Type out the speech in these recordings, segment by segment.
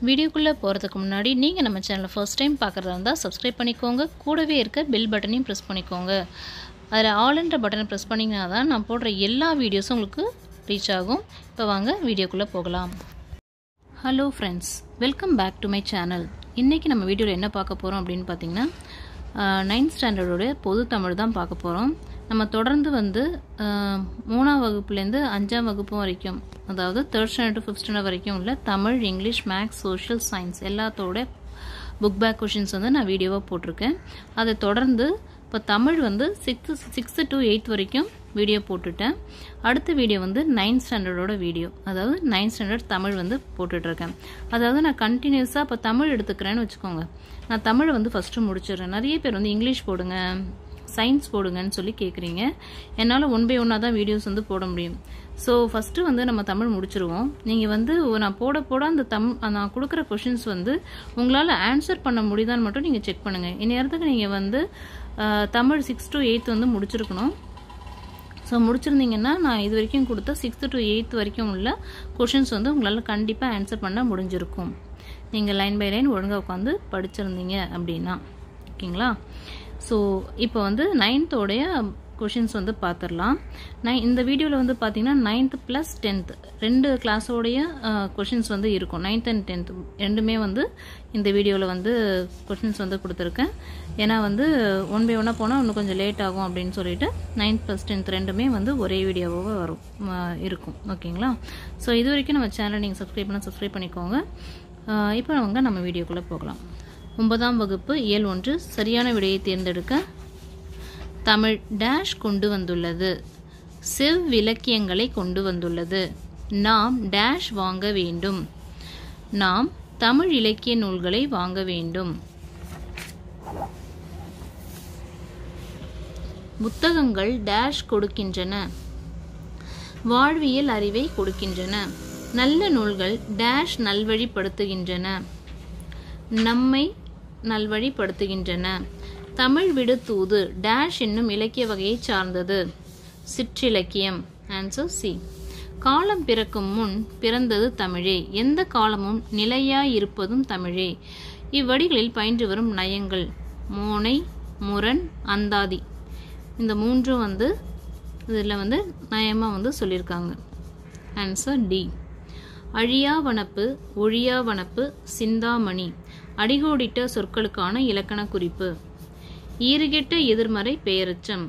வீடியோக்குள்ளே போகிறதுக்கு முன்னாடி நீங்கள் நம்ம சேனலை ஃபர்ஸ்ட் டைம் பார்க்குறதா இருந்தால் சப்ஸ்கிரைப் பண்ணிக்கோங்க. கூடவே இருக்க பெல் பட்டனையும் ப்ரெஸ் பண்ணிக்கோங்க. அதில் ஆல்ன்ற பட்டனை ப்ரெஸ் பண்ணிங்கன்னா தான் நான் போடுற எல்லா வீடியோஸும் உங்களுக்கு ரீச் ஆகும். இப்போ வாங்க வீடியோக்குள்ளே போகலாம். Hello friends, welcome back to my channel. இன்றைக்கி நம்ம வீடியோவில் என்ன பார்க்க போகிறோம் அப்படின்னு பார்த்தீங்கன்னா 9th ஸ்டாண்டர்டோடைய பொது தமிழ் தான் பார்க்க போகிறோம். நம்ம தொடர்ந்து வந்து 3ஆம் வகுப்புலேருந்து 5ஆம் வகுப்பு வரைக்கும், அதாவது 3rd standard to 5th standard வரைக்கும் உள்ள Tamil, English, maths, social, science எல்லாத்தோட புக் பேக் கொஷின்ஸ் வந்து நான் வீடியோவாக போட்டிருக்கேன். அதை தொடர்ந்து இப்போ தமிழ் வந்து 6th to 8th வரைக்கும் வீடியோ போட்டுட்டேன். அடுத்த வீடியோ வந்து 9th ஸ்டாண்டர்டோட வீடியோ, அதாவது 9th ஸ்டாண்டர்ட் தமிழ் வந்து போட்டுட்ருக்கேன். அதாவது நான் கண்டினியூஸாக இப்போ தமிழ் எடுத்துக்கிறேன்னு வச்சுக்கோங்க. நான் தமிழை வந்து ஃபஸ்ட்டு முடிச்சிடுறேன். நிறைய பேர் வந்து இங்கிலீஷ் போடுங்க, சயின்ஸ் போடுங்கன்னு சொல்லி கேட்குறீங்க. என்னால் 1 by 1 தான் வீடியோஸ் வந்து போட முடியும். ஸோ ஃபஸ்ட்டு வந்து நம்ம தமிழ் முடிச்சிருவோம். நீங்கள் வந்து நான் போட அந்த நான் கொடுக்குற கொஷின்ஸ் வந்து உங்களால் ஆன்சர் பண்ண முடியுதான்னு மட்டும் நீங்கள் செக் பண்ணுங்கள். இந்நேரத்துக்கு நீங்கள் வந்து தமிழ் 6th to 8th வந்து முடிச்சிருக்கணும். ஸோ முடிச்சிருந்தீங்கன்னா நான் இது வரைக்கும் கொடுத்த 6th to 8th வரைக்கும் உள்ள கொஷின்ஸ் வந்து உங்களால் கண்டிப்பாக ஆன்சர் பண்ண முடிஞ்சிருக்கும். நீங்கள் லைன் பை லைன் ஒழுங்காக உட்காந்து படிச்சிருந்தீங்க அப்படின்னா. ஓகேங்களா? ஸோ இப்போ வந்து 9th கொஷின்ஸ் வந்து பார்த்துடலாம். இந்த வீடியோவில் வந்து பார்த்தீங்கன்னா 9th + 10th 2 கிளாஸோடைய கொஷின்ஸ் வந்து இருக்கும். 9th and 10th ரெண்டுமே வந்து இந்த வீடியோவில் வந்து கொஷின்ஸ் வந்து கொடுத்துருக்கேன். ஏன்னா வந்து 1 by 1 போனால் இன்னும் கொஞ்சம் லேட் ஆகும் அப்படின்னு சொல்லிட்டு 9th + 10th ரெண்டுமே வந்து ஒரே வீடியோவாக இருக்கும். ஓகேங்களா? ஸோ இது வரைக்கும் நம்ம சேனலை நீங்கள் சப்ஸ்கிரைப் பண்ணிக்கோங்க. இப்போ நம்ம வீடியோக்குள்ளே போகலாம். 9ஆம் வகுப்பு இயல் 1 சரியான விடையை தேர்ந்தெடுக்க. தமிழ் டேஷ் கொண்டு வந்துள்ளது, செவ்விலக்கியங்களை கொண்டு வந்துள்ளது. நாம் டேஷ் வாங்க வேண்டும், நாம் தமிழ் இலக்கிய நூல்களை வாங்க வேண்டும். புத்தகங்கள் டேஷ் கொடுக்கின்றன, வாழ்வியல் அறிவை கொடுக்கின்றன. நல்ல நூல்கள் டேஷ் நல்வழிப்படுத்துகின்றன, நம்மை நல்வழிப்படுத்துகின்றன. தமிழ் விடு தூது டேஷ் என்னும் இலக்கிய வகையை சார்ந்தது, சிற்றிலக்கியம். Answer C. காலம் பிறக்கும் முன் பிறந்தது தமிழே, எந்த காலமும் நிலையாயிருப்பதும் தமிழே. இவ்வடிகளில் பயின்று வரும் நயங்கள் மோனை, முரண், அந்தாதி. இந்த 3 வந்து இதில் வந்து நயமாக வந்து சொல்லியிருக்காங்க. Answer D. அழியாவனப்பு, ஒழியாவனப்பு, சிந்தாமணி அடிகோடிட்ட சொற்களுக்கான இலக்கண குறிப்பு. ஈறுகெட்ட எதிர்மறை பெயரெச்சம்.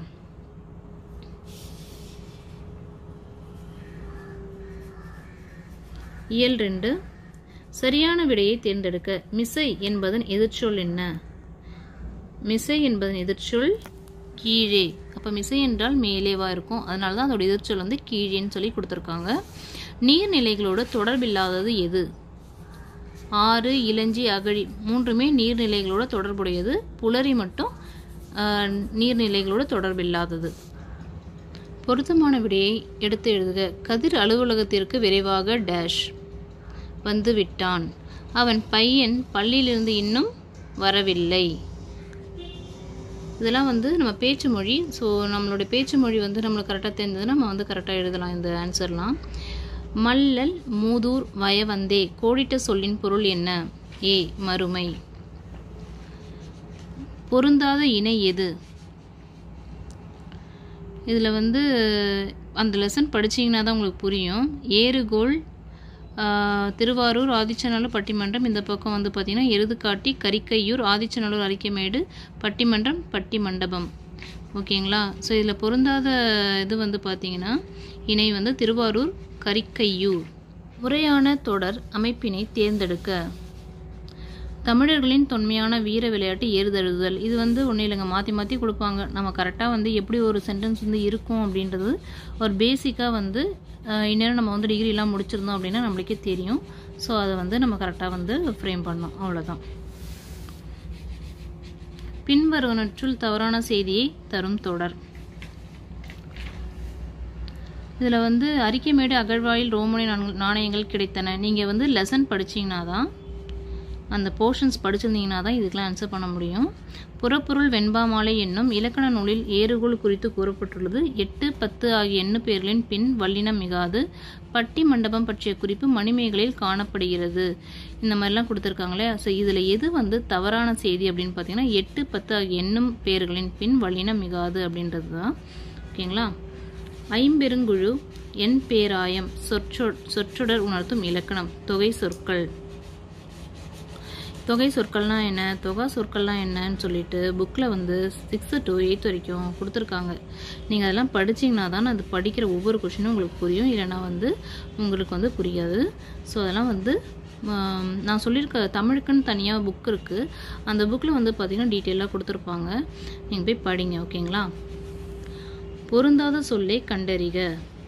இயல் 2 சரியான விடையை தேர்ந்தெடுக்க. மிசை என்பதன் எதிர்ச்சொல் என்ன? மிசை என்பதன் எதிர்ச்சொல் கீழே. அப்போ மிசை என்றால் மேலேவா இருக்கும், அதனால தான் அதோட எதிர்ச்சொல் வந்து கீழேன்னு சொல்லி கொடுத்துருக்காங்க. நீர்நிலைகளோட தொடர்பில்லாதது எது? ஆறு, இளஞ்சி, அகழி 3மே நீர்நிலைகளோட தொடர்புடையது. புலரி மட்டும் நீர்நிலைகளோட தொடர்பில்லாதது. பொருத்தமான விடையை எடுத்து எழுதுக. கதிர் அலுவலகத்திற்கு விரைவாக டேஷ் வந்து விட்டான், அவன் பையன் பள்ளியிலிருந்து இன்னும் வரவில்லை. இதெல்லாம் வந்து நம்ம பேச்சு மொழி. ஸோ நம்மளுடைய பேச்சு மொழி வந்து நம்மளுக்கு கரெக்டாக தெரிஞ்சதுன்னா நம்ம வந்து கரெக்டாக எழுதலாம் இந்த ஆன்சர்லாம். மல்லல் மூதூர் வயவந்தே கோடிட்ட சொல்லின் பொருள் என்ன? ஏ மறுமை. பொருந்தாத இணை எது? இதில் வந்து அந்த லெசன் படிச்சிங்கன்னா தான் உங்களுக்கு புரியும். ஏறுகோள், திருவாரூர், ஆதிச்சநல்லூர், பட்டிமன்றம். இந்த பக்கம் வந்து பார்த்திங்கன்னா எருதுகாட்டி, கரிக்கையூர், ஆதிச்சநல்லூர், அரிக்கமேடு, பட்டிமன்றம், பட்டி மண்டபம். ஓகேங்களா? ஸோ இதில் பொருந்தாத இது வந்து பார்த்திங்கன்னா இணை வந்து திருவாரூர், கரிக்கையூர். முறையான தொடர் அமைப்பினை தேர்ந்தெடுக்க. தமிழர்களின் தொன்மையான வீர விளையாட்டு ஏறுதழுவுதல். இது வந்து ஒன்றும் இல்லைங்க, மாற்றி கொடுப்பாங்க. நம்ம கரெக்டாக வந்து எப்படி ஒரு சென்டென்ஸ் வந்து இருக்கும் அப்படின்றது ஒரு பேசிக்காக வந்து இந்நேரம் நம்ம வந்து டிகிரிலாம் முடிச்சிருந்தோம் அப்படின்னா நம்மளுக்கே தெரியும். ஸோ அதை வந்து நம்ம கரெக்டாக வந்து ஃப்ரேம் பண்ணோம், அவ்வளோதான். பின்வருவனற்றுள் தவறான செய்தியை தரும் தொடர். இதில் வந்து அரிக்கமேடு, அகழ்வாயில் ரோமானிய நாணயங்கள் கிடைத்தன. நீங்கள் வந்து லெசன் படிச்சிங்கன்னா தான் அந்த போர்ஷன்ஸ் படிச்சிருந்தீங்கன்னா தான் இதுக்கெல்லாம் ஆன்சர் பண்ண முடியும். புறப்பொருள் வெண்பாமாலை என்னும் இலக்கண நூலில் ஏறுகோள் குறித்து கூறப்பட்டுள்ளது. 8, 10 ஆகிய எண்ணு பெயர்களின் பின் வல்லினம் மிகாது. பட்டி மண்டபம் பற்றிய குறிப்பு மணிமேகலையில் காணப்படுகிறது. இந்த மாதிரிலாம் கொடுத்துருக்காங்களே. ஸோ இதில் எது வந்து தவறான செய்தி அப்படின்னு பார்த்தீங்கன்னா 8, 10 ஆகிய எண்ணும் பெயர்களின் பின் வல்லினம் மிகாது அப்படின்றது தான். ஓகேங்களா. ஐம்பெருங்குழு எண் பேராயம் சொற்றொடர் உணர்த்தும் இலக்கணம் தொகை சொற்கள். தொகை சொற்கள்னா என்ன, தொகை சொற்கள்லாம் என்னன்னு சொல்லிட்டு புக்கில் வந்து 6 to 8 வரைக்கும் கொடுத்துருக்காங்க. நீங்கள் அதெல்லாம் படிச்சிங்கன்னா தான் அது படிக்கிற ஒவ்வொரு கொஷினும் உங்களுக்கு புரியும், இல்லைனா வந்து உங்களுக்கு வந்து புரியாது. ஸோ அதெல்லாம் வந்து நான் சொல்லியிருக்க தமிழுக்குன்னு தனியாக புக் இருக்குது. அந்த புக்கில் வந்து பார்த்திங்கன்னா டீட்டெயிலாக கொடுத்துருப்பாங்க, நீங்கள் போய் படிங்க. ஓகேங்களா. பொருந்தாத சொல்லை கண்டறிக.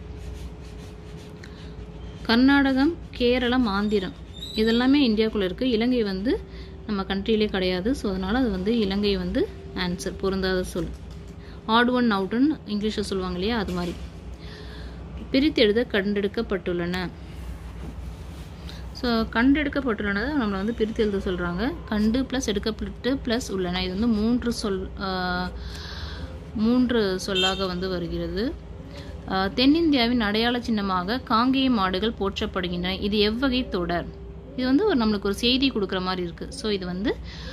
கர்நாடகம், கேரளம், ஆந்திரம் இதெல்லாமே இந்தியாவுக்குள்ளே இருக்குது. இலங்கை வந்து நம்ம கண்ட்ரியிலே கிடையாது. ஸோ அதனால் அது வந்து இலங்கை வந்து ஆன்சர். பொருந்தாத சொல் ஆட் ஒன் அவுட்னு இங்கிலீஷில் சொல்லுவாங்க இல்லையா, அது மாதிரி. பிரித்து எழுத கண்டெடுக்கப்பட்டுள்ளன. ஸோ கண்டெடுக்கப்பட்டுள்ளனதை நம்மளை வந்து பிரித்து எழுத சொல்கிறாங்க. கண்டு ப்ளஸ் எடுக்கப்பட்டு ப்ளஸ் உள்ளன. இது வந்து மூன்று சொல்லாக வந்து வருகிறது. தென்னிந்தியாவின் அடையாள சின்னமாக காங்கேய மாடுகள் போற்றப்படுகின்றன. இது எவ்வகை தொடர்? இது வந்து நம்மளுக்கு ஒரு செய்தி கொடுக்குற மாதிரி இருக்குது. ஸோ இது வந்து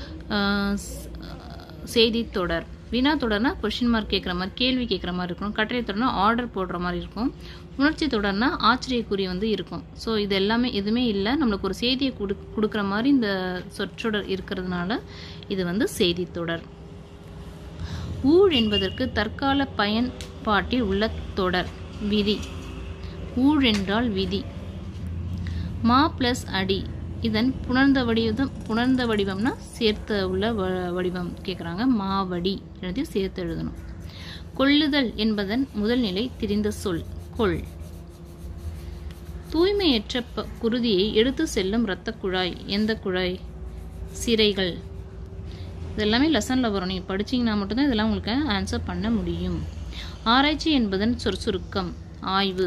செய்தி தொடர். வினா தொடர்னா கொஷின் மார்க் கேட்குற மாதிரி, கேள்வி கேட்குற மாதிரி இருக்கணும். கட்டளை தொடர்னா ஆர்டர் போடுற மாதிரி இருக்கும். உணர்ச்சி தொடர்னா ஆச்சரியக்குறி வந்து இருக்கும். ஸோ இது எல்லாமே எதுவுமே இல்லை, நம்மளுக்கு ஒரு செய்தியை கொடுக்குற மாதிரி இந்த சொற்றொடர் இருக்கிறதுனால இது வந்து செய்தி தொடர். ஊழ் என்பதற்கு தற்கால பயன்பாட்டில் உள்ள தொடர். விதி. ஊழ் என்றால் விதி. மா பிளஸ் அடி இதன் புணர்ந்த வடிவம்னா சேர்த்த உள்ள வடிவம் கேட்குறாங்க. மாவடி எல்லாத்தையும் சேர்த்து எழுதணும். கொள்ளுதல் என்பதன் முதல் நிலை திரிந்த சொல் கொள். தூய்மையற்ற குருதியை எடுத்து செல்லும் இரத்த குழாய் எந்த குழாய்? சிரைகள். இதெல்லாமே லெசனில் வரும். நீங்கள் படிச்சிங்கன்னா மட்டும்தான் இதெல்லாம் உங்களுக்கு ஆன்சர் பண்ண முடியும். ஆராய்ச்சி என்பதன் சுருக்கம் ஆய்வு.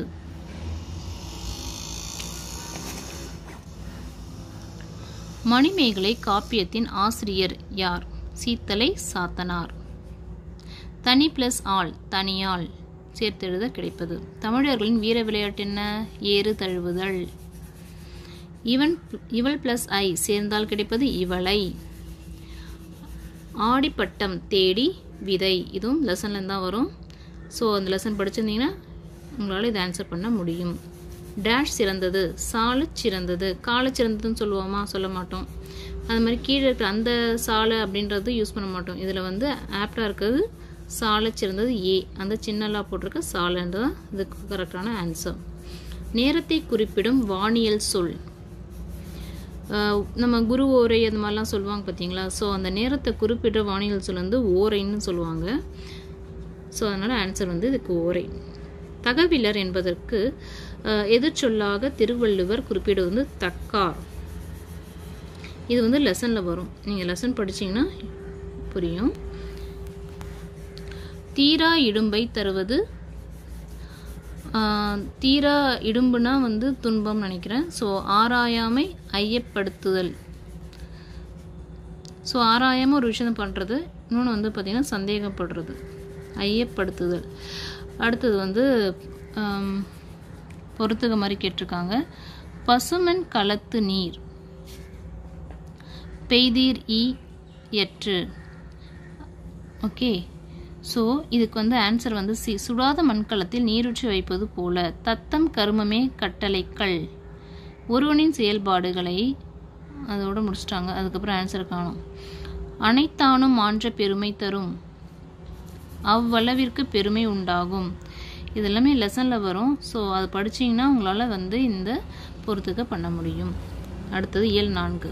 மணிமேகலை காப்பியத்தின் ஆசிரியர் யார்? சீத்தலை சாத்தனார். தனி பிளஸ் ஆள் தனியாள் சேர்த்தெழுத கிடைப்பது. தமிழர்களின் வீர விளையாட்டு என்ன? ஏறு தழுவுதல். இவள் பிளஸ் ஐ சேர்ந்தால் கிடைப்பது இவளை. ஆடிப்பட்டம் தேடி விதை. இதுவும் லெசன்லேருந்து தான் வரும். ஸோ அந்த லெசன் படிச்சிருந்தீங்கன்னா உங்களால் இதை ஆன்சர் பண்ண முடியும். டேஷ் சிறந்தது சாலை சிறந்தது. காலை சிறந்ததுன்னு சொல்லுவோமா? சொல்ல மாட்டோம். அது மாதிரி கீழே இருக்கிற அந்த சாலை அப்படின்றது யூஸ் பண்ண மாட்டோம். இதில் வந்து ஆப்டாக இருக்கிறது சாலை சிறந்தது ஏ. அந்த சின்னலா போட்டிருக்க சாலைன்றது தான் இதுக்கு கரெக்டான ஆன்சர். நேரத்தை குறிப்பிடும் வானியல் சொல். நம்ம குரு ஓரை அது மாதிரிலாம் சொல்லுவாங்க பார்த்தீங்களா. ஸோ அந்த நேரத்தை குறிப்பிடுற வானியல் சொல் வந்து ஓரைன்னு சொல்லுவாங்க. ஸோ அதனால் ஆன்சர் வந்து இதுக்கு ஓரை. தகவிலர் என்பதற்கு எதிர்ச்சொல்லாக திருவள்ளுவர் குறிப்பிடுவது வந்து தக்கார். இது வந்து லெசனில் வரும். நீங்கள் லெசன் படிச்சிங்கன்னா புரியும். தீரா இடும்பை தருவது. தீரா இடும்புனா வந்து துன்பம் நினைக்கிறேன். ஸோ ஆராயாமை ஐயப்படுத்துதல். ஸோ ஆராயாமல் ஒரு விஷயம் பண்ணுறது. இன்னொன்று வந்து பார்த்திங்கன்னா சந்தேகப்படுறது, ஐயப்படுத்துதல். அடுத்தது வந்து பொறுத்துக மாதிரி கேட்டிருக்காங்க. பசுமன் களத்து நீர் பெய்தீர் ஈ எற்று. ஓகே. ஸோ இதுக்கு வந்து ஆன்சர் வந்து சி. சுடாத மண்கலத்தில் நீரூற்றி வைப்பது போல. தத்தம் கருமமே கட்டளைக்கல். ஒருவனின் செயல்பாடுகளை அதோடு முடிச்சிட்டாங்க. அதுக்கப்புறம் ஆன்சர் காணும். அனைத்தானும் மாற்ற பெருமை தரும். அவ்வளவிற்கு பெருமை உண்டாகும். இதெல்லாமே லெசனில் வரும். ஸோ அது படிச்சிங்கன்னா உங்களால் வந்து இந்த பொறுத்துக்க பண்ண முடியும். அடுத்தது இயல் 4.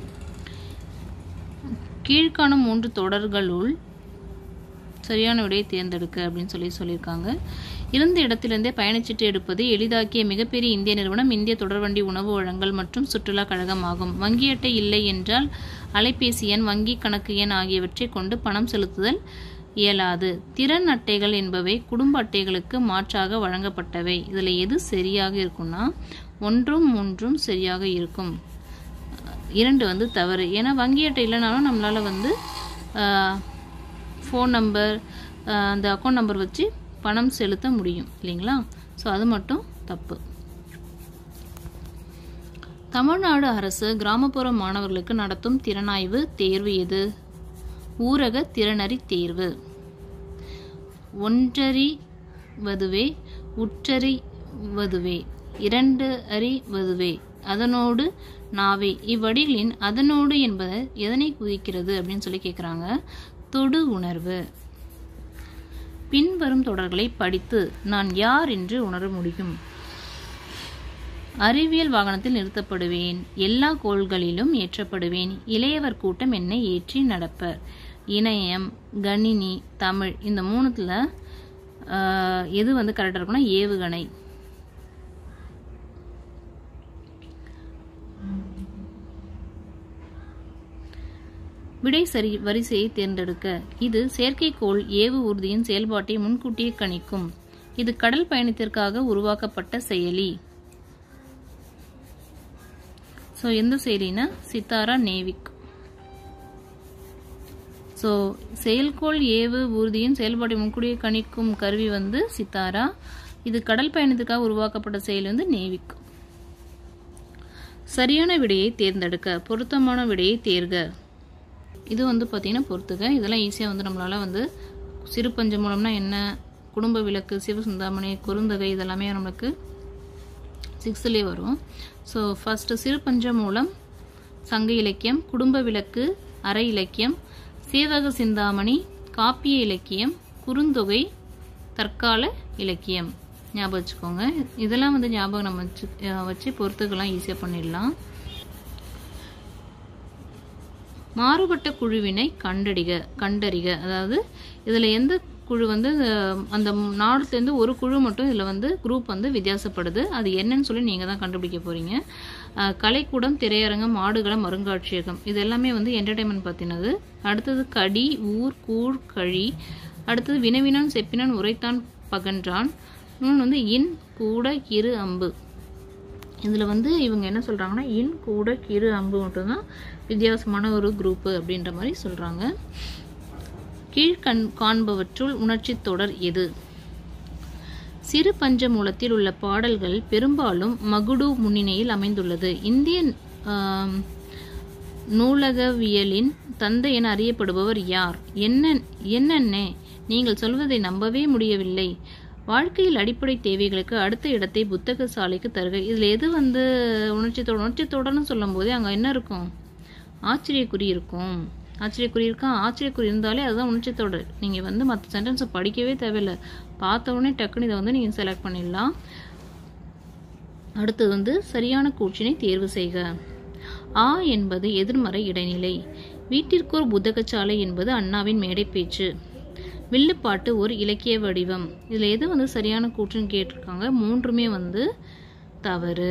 கீழ்காணும் 3 தொடர்களுள் சரியான விடையை தேர்ந்தெடுக்க அப்படின்னு சொல்லியிருக்காங்க. இருந்த இடத்திலிருந்தே பயணச்சீட்டு எடுப்பது எளிதாக்கிய மிகப்பெரிய இந்திய நிறுவனம் இந்திய தொடர்வண்டி உணவு வழங்கல் மற்றும் சுற்றுலா கழகம் ஆகும். வங்கி அட்டை இல்லை என்றால் அலைபேசி எண், வங்கி கணக்கு எண் ஆகியவற்றை கொண்டு பணம் செலுத்துதல் இயலாது. திறன் அட்டைகள் என்பவை குடும்ப அட்டைகளுக்கு மாற்றாக வழங்கப்பட்டவை. இதில் எது சரியாக இருக்கும்னா 1, 3 சரியாக இருக்கும். 2 வந்து தவறு. ஏன்னா வங்கி அட்டை இல்லைனாலும் நம்மளால் வந்து ஃபோன் நம்பர் அந்த அக்கௌண்ட் நம்பர் வச்சு பணம் செலுத்த முடியும் இல்லைங்களா? ஸோ அது மட்டும் தப்பு. தமிழ்நாடு அரசு கிராமப்புற மாணவர்களுக்கு நடத்தும் திறனாய்வு தேர்வு எது? ஊரக திறனறி தேர்வு. ஒன்றறிவதுவே உற்றறிவதுவே 2 அறிவதுவே அதனோடு நாவே இவ்வடிகளின் அதனோடு என்பது எதனை குறிக்கிறது அப்படின்னு சொல்லி கேட்குறாங்க. தொடு உணர்வு. பின்வரும் தொடர்களை படித்து நான் யார் என்று உணர முடியும். அறிவியல் வாகனத்தில் நிறுத்தப்படுவேன், எல்லா கோள்களிலும் ஏற்றப்படுவேன், இளையவர் கூட்டம் என்னை ஏற்றி நடப்பர். இணையம், கணினி, தமிழ் இந்த 3த்துல எது வந்து கரெக்டாக இருக்குன்னா ஏவுகணை. விடை சரி வரிசையை தேர்ந்தெடுக்க. இது செயற்கைக்கோள் ஏவு ஊர்தியின் செயல்பாட்டை முன்கூட்டியே கணிக்கும். இது கடல் பயணத்திற்காக உருவாக்கப்பட்ட செயலி. ஸோ எந்த செயலினா சித்தாரா நேவிக். ஸோ செயற்கைக்கோள் ஏவு ஊர்தியின் செயல்பாட்டை முன்கூட்டியே கணிக்கும் கருவி வந்து சித்தாரா. இது கடல் பயணத்திற்காக உருவாக்கப்பட்ட செயலி வந்து நேவிக். சரியான விடையை தேர்ந்தெடுக்க. பொருத்தமான விடையை தேர்க. இது வந்து பார்த்தீங்கன்னா பொறுத்துக. இதெல்லாம் ஈஸியாக வந்து நம்மளால் வந்து சிறு பஞ்ச மூலம்னா என்ன, குடும்ப விளக்கு, சிவசிந்தாமணி, குறுந்தொகை இதெல்லாமே நம்மளுக்கு 6லே வரும். ஸோ ஃபஸ்ட்டு சிறு பஞ்ச மூலம், சங்க இலக்கியம், குடும்ப விளக்கு, அரை இலக்கியம், சேவக சிந்தாமணி, காப்பிய இலக்கியம், குறுந்தொகை, தற்கால இலக்கியம். ஞாபகம் வச்சுக்கோங்க. இதெல்லாம் வந்து ஞாபகம் நம்ம வச்சு பொறுத்துக்கெல்லாம் ஈஸியாக பண்ணிடலாம். மாறுபட்ட குழுவினை கண்டறிக. அதாவது இதில் எந்த குழு வந்து அந்த நாடுலேருந்து ஒரு குழு மட்டும் இதில் வந்து குரூப் வந்து வித்தியாசப்படுது. அது என்னன்னு சொல்லி நீங்கள் தான் கண்டுபிடிக்க போகிறீங்க. கலைக்கூடம், திரையரங்கம், ஆடுகளம், அருங்காட்சியகம் இது எல்லாமே வந்து என்டர்டைன்மெண்ட் பற்றினது. அடுத்தது கடி, ஊர், கூழ், கழி. அடுத்தது வினவினான், செப்பினான், உரைத்தான், பகன்றான். இன்னொன்று வந்து இன், கூட, கிரு, அம்பு. இதில் வந்து இவங்க என்ன சொல்கிறாங்கன்னா இன், கூட, கிரு, அம்பு மட்டும்தான் வித்தியாசமான ஒரு குரூப்பு அப்படின்ற மாதிரி சொல்கிறாங்க. காண்பவற்றுள் உணர்ச்சி தொடர் எது? சிறு பஞ்ச மூலத்தில் உள்ள பாடல்கள் பெரும்பாலும் மகுடு முன்னிலையில் அமைந்துள்ளது. இந்திய நூலகவியலின் தந்தை என அறியப்படுபவர் யார்? என்னென்ன நீங்கள் சொல்வதை நம்பவே முடியவில்லை. வாழ்க்கையில் அடிப்படை தேவைகளுக்கு அடுத்த இடத்தை புத்தக சாலைக்கு தருக. இதில் எது வந்து உணர்ச்சி தொடர்னு சொல்லும் போதே அங்கே என்ன இருக்கும்? ஆச்சரியக்குறி இருக்கும். ஆச்சரியக்குறி இருந்தாலே அதுதான் உணர்ச்சி தொடர். நீங்கள் வந்து மற்ற சென்டென்ஸை படிக்கவே தேவையில்லை. பார்த்த உடனே டக்குன்னு இதை வந்து நீங்கள் செலக்ட் பண்ணிடலாம். அடுத்தது வந்து சரியான கூற்றினை தேர்வு செய்க. ஆ என்பது எதிர்மறை இடைநிலை. வீட்டிற்கோர் புத்தகச்சாலை என்பது அண்ணாவின் மேடை பேச்சு. வில்லுப்பாட்டு ஒரு இலக்கிய வடிவம். இதில் எது வந்து சரியான கூற்றுன்னு கேட்டிருக்காங்க. 3மே வந்து தவறு.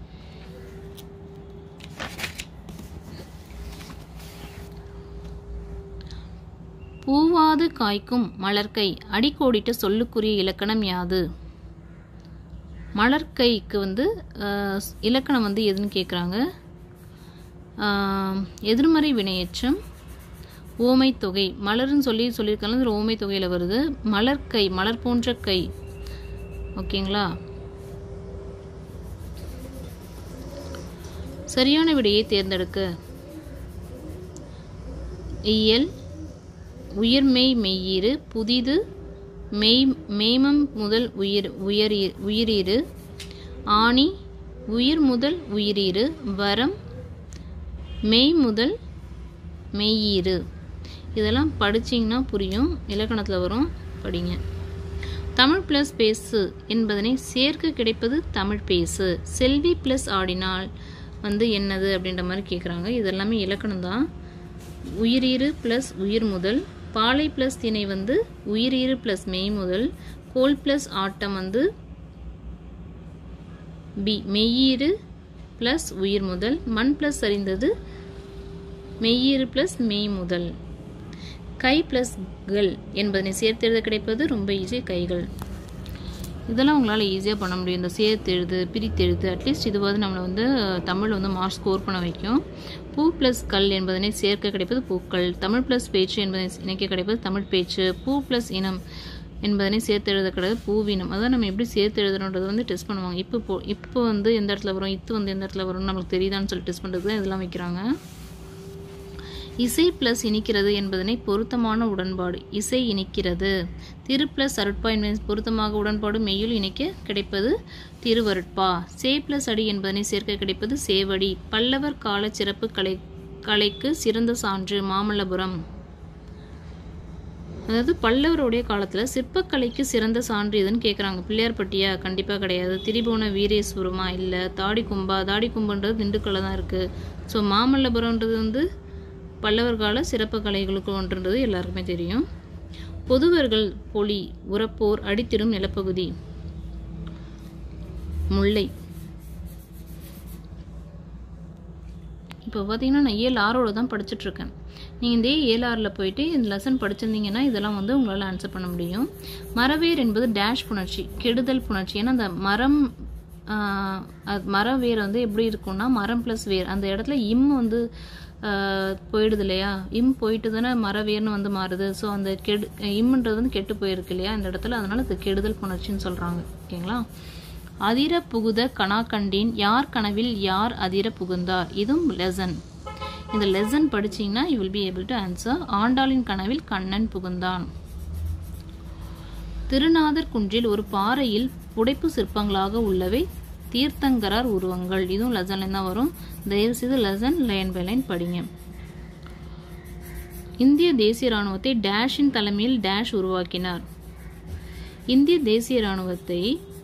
பூவாது காய்க்கும் மலர்க்கை அடிக்கோடிட்ட சொல்லுக்குரிய இலக்கணம் யாது? மலர்க்கைக்கு வந்து இலக்கணம் வந்து எதுன்னு கேட்குறாங்க. எதிர்மறை வினையெச்சம், ஓமை தொகை. மலர்ன்னு சொல்லியிருக்காங்க. இது ஓமை தொகையில் வருது. மலர்க்கை, மலர் போன்ற கை. ஓகேங்களா? சரியான விடையை தேர்ந்தெடுக்க. இயல், உயிர்மெய் மெய்யீறு, புதிது, மெய்மம் முதல் உயிரீறு, ஆணி, உயிர் முதல் உயிரீறு, வரம், மெய் முதல் மெய்யீறு. இதெல்லாம் படிச்சிங்கன்னா புரியும். இலக்கணத்தில் வரும், படிங்க. தமிழ் ப்ளஸ் பேசு என்பதனை சேர்க்க கிடைப்பது தமிழ் பேசு. செல்வி ப்ளஸ் ஆடினால் வந்து என்னது அப்படின்ற மாதிரி கேட்குறாங்க. இதெல்லாமே இலக்கணம் தான். உயிரீறு ப்ளஸ் உயிர் முதல், பாலை ப்ளஸ் திணை வந்து உயிரீறு ப்ளஸ் மெய் முதல், கோல் ப்ளஸ் ஆட்டம் வந்து பி, மெய்யீறு ப்ளஸ் உயிர் முதல், மண் ப்ளஸ் அறிந்தது மெய்யீறு ப்ளஸ் மெய் முதல், கை ப்ளஸ் கள் என்பதனை சேர்த்தெழுத கிடைப்பது ரொம்ப ஈஸி கைகள். இதெல்லாம் உங்களால் ஈஸியாக பண்ண முடியும். இந்த சேர்த்து எழுது, பிரித்து எழுது, அட்லீஸ்ட் இதுவாது நம்மளை வந்து தமிழ் வந்து மார்க் ஸ்கோர் பண்ண வைக்கும். பூ ப்ளஸ் கல் என்பதனை சேர்க்க கிடைப்பது பூக்கள். தமிழ் ப்ளஸ் பேச்சு என்பதனை இணைக்க கிடைப்பது தமிழ் பேச்சு. பூ ப்ளஸ் இனம் என்பதனை சேர்த்து எழுத கிடையாது பூவினம். அதான் நம்ம எப்படி சேர்த்து எழுதணுன்றது வந்து டெஸ்ட் பண்ணுவாங்க. இப்போ வந்து எந்த இடத்துல வரும், இத்து வந்து எந்த இடத்துல வரும்னு நம்மளுக்கு தெரியுதான்னு சொல்லி டெஸ்ட் பண்ணுறது தான் இதெல்லாம் வைக்கிறாங்க. இசை ப்ளஸ் இனிக்கிறது என்பதனை பொருத்தமான உடன்பாடு. இசை இனிக்கிறது. திரு ப்ளஸ் அருட்பா என்பதனை பொருத்தமாக உடன்பாடு மெய்யுள் இணைக்க கிடைப்பது திருவருட்பா. சே ப்ளஸ் அடி என்பதனை சேர்க்க கிடைப்பது சேவடி. பல்லவர் கால சிறப்பு கலைக்கு சிறந்த சான்று மாமல்லபுரம். அதாவது பல்லவருடைய காலத்தில் சிற்பக்கலைக்கு சிறந்த சான்று எதுன்னு கேட்குறாங்க. பிள்ளையார்பட்டியா? கண்டிப்பாக கிடையாது. திரிபுவன வீரேஸ்வரமா? இல்லை. தாடிக்கும்பா? தாடிக்கும்புன்றது திண்டுக்கல்ல தான் இருக்குது. ஸோ மாமல்லபுரம்ன்றது வந்து பல்லவர் கால சிறப்பு கலைகளுக்கு ஒன்றுன்றது எல்லாருக்குமே தெரியும். பொதுவர்கள் பொலி உரப்போர் அடித்திடும் நிலப்பகுதி முல்லை. இப்போ பார்த்தீங்கன்னா நான் 7-6 தான் படிச்சுட்ருக்கேன். நீங்கள் இந்த 7-6 போயிட்டு இந்த லெசன் படிச்சிருந்தீங்கன்னா இதெல்லாம் வந்து உங்களால் ஆன்சர் பண்ண முடியும். மரவேர் என்பது டேஷ் புணர்ச்சி, கெடுதல் புணர்ச்சி. ஏன்னா அந்த மரவேர் வந்து எப்படி இருக்கும்னா மரம் ப்ளஸ் வேர், அந்த இடத்துல இம் வந்து போயிடுது இல்லையா, இம் போயிட்டு தானே மரவேர்னு வந்து மாறுது. ஸோ அந்த இம்ன்றது வந்து கெட்டு போயிருக்கு இல்லையா இந்த இடத்துல, அதனால அது கெடுதல் புணர்ச்சின்னு சொல்கிறாங்க. ஓகேங்களா. அதிர புகுத கணாக்கண்டின் யார் கனவில் யார் அதிர புகுந்தார். இதுவும் லெசன். இந்த லெசன் படிச்சிங்கன்னா you will be able to answer. ஆண்டாளின் கனவில் கண்ணன் புகுந்தான். திருநாதர் குன்றில் ஒரு பாறையில் புடைப்பு சிற்பங்களாக உள்ளவை தீர்த்தங்கரார் உருவங்கள். இதுவும் லெசன்ல தான் வரும். தயவு செய்து லெசன் லைன் பை லைன் படிங்க. இந்திய தேசிய இராணுவத்தை டேஷின் தலைமையில் டேஷ் உருவாக்கினார். இந்திய தேசிய இராணுவத்தை